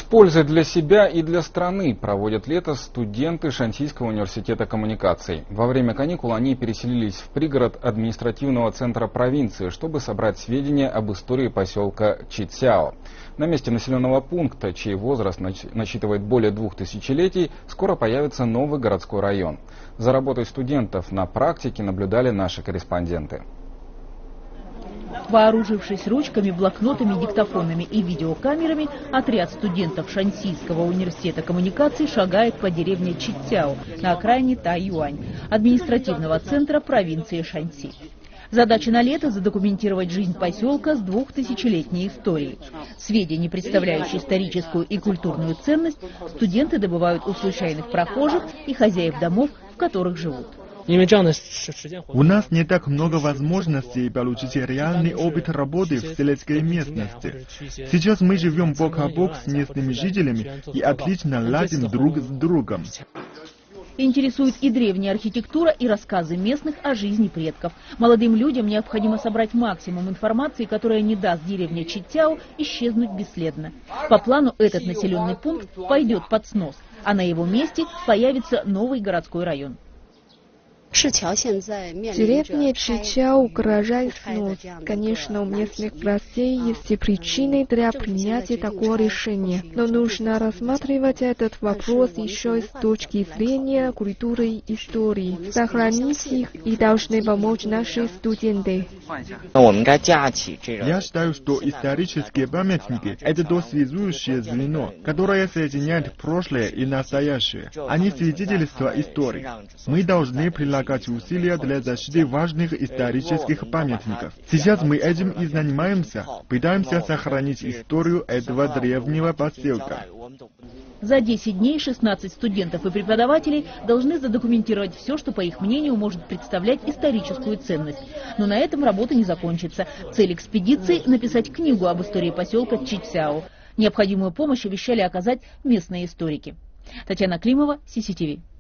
пользой для себя и для страны проводят лето студенты Шаньсийского университета коммуникаций. Во время каникул они переселились в пригород административного центра провинции, чтобы собрать сведения об истории поселка Чицяо. На месте населенного пункта, чей возраст насчитывает более 2 тысячелетий, скоро появится новый городской район. За работой студентов на практике наблюдали наши корреспонденты. Вооружившись ручками, блокнотами, диктофонами и видеокамерами, отряд студентов Шаньсийского университета коммуникаций шагает по деревне Чицяо на окраине Тайюань, административного центра провинции Шаньси. Задача на лето – задокументировать жизнь поселка с 2000-летней историей. Сведения, представляющие историческую и культурную ценность, студенты добывают у случайных прохожих и хозяев домов, в которых живут. У нас не так много возможностей получить реальный опыт работы в сельской местности. Сейчас мы живем бок о бок с местными жителями и отлично ладим друг с другом. Интересует и древняя архитектура, и рассказы местных о жизни предков. Молодым людям необходимо собрать максимум информации, которая не даст деревне Чицяо исчезнуть бесследно. По плану этот населенный пункт пойдет под снос, а на его месте появится новый городской район. Деревня Чицяо угрожает снос. Конечно, у местных властей есть причины для принятия такого решения, но нужно рассматривать этот вопрос еще с точки зрения культуры и истории. Сохранить их и должны помочь наши студенты. Я считаю, что исторические памятники – это то связующее звено, которое соединяет прошлое и настоящее. Они свидетельства истории. Мы должны прилагать усилия для защиты важных исторических памятников. Сейчас мы этим и занимаемся, пытаемся сохранить историю этого древнего поселка. За 10 дней 16 студентов и преподавателей должны задокументировать все, что, по их мнению, может представлять историческую ценность. Но на этом работа не закончится. Цель экспедиции – написать книгу об истории поселка Чицяо. Необходимую помощь обещали оказать местные историки. Татьяна Климова, CCTV.